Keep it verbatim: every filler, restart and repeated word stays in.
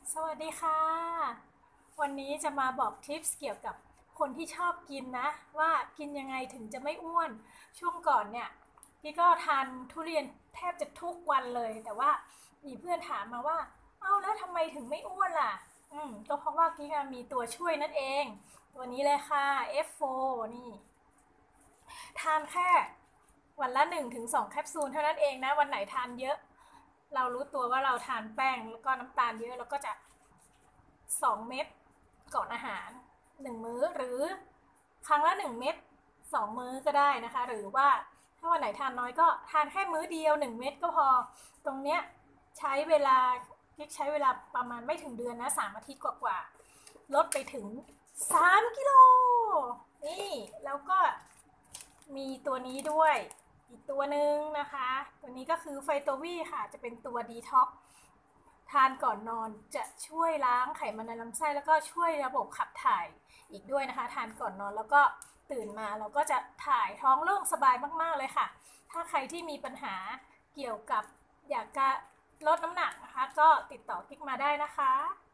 สวัสดีค่ะ วันนี้จะมาบอกทิปส์เกี่ยวกับคนที่ชอบกินนะว่ากินยังไงถึงจะไม่อ้วนช่วงก่อนเนี่ยพี่ก็ทานทุเรียนแทบจะทุกวันเลยแต่ว่ามีเพื่อนถามมาว่าเอ้าแล้วทำไมถึงไม่อ้วนล่ะอืมก็เพราะว่าพี่มีตัวช่วยนั่นเองตัวนี้เลยค่ะ เอฟ โฟร์ นี่ทานแค่วันละหนึ่งถึงสองแคปซูลเท่านั้นเองนะวันไหนทานเยอะเรารู้ตัวว่าเราทานแป้งแล้วก็น้ำตาลเยอะเราก็จะสองเม็ดก่อนอาหารหนึ่งมื้อหรือครั้งละหนึ่งเม็ดสองมื้อก็ได้นะคะหรือว่าถ้าวันไหนทานน้อยก็ทานแค่มื้อเดียวหนึ่งเม็ดก็พอตรงเนี้ยใช้เวลาใช้เวลาประมาณไม่ถึงเดือนนะสามอาทิตย์กว่าๆลดไปถึงสามกิโลนี่แล้วก็มีตัวนี้ด้วยอีกตัวหนึ่งนะคะตัวนี้ก็คือไฟโตวีค่ะจะเป็นตัวดีท็อกทานก่อนนอนจะช่วยล้างไขมันในลำไส้แล้วก็ช่วยระบบขับถ่ายอีกด้วยนะคะทานก่อนนอนแล้วก็ตื่นมาเราก็จะถ่ายท้องโล่งสบายมากๆเลยค่ะถ้าใครที่มีปัญหาเกี่ยวกับอยากจะลดน้ำหนักนะคะก็ติดต่อกิ๊กมาได้นะคะ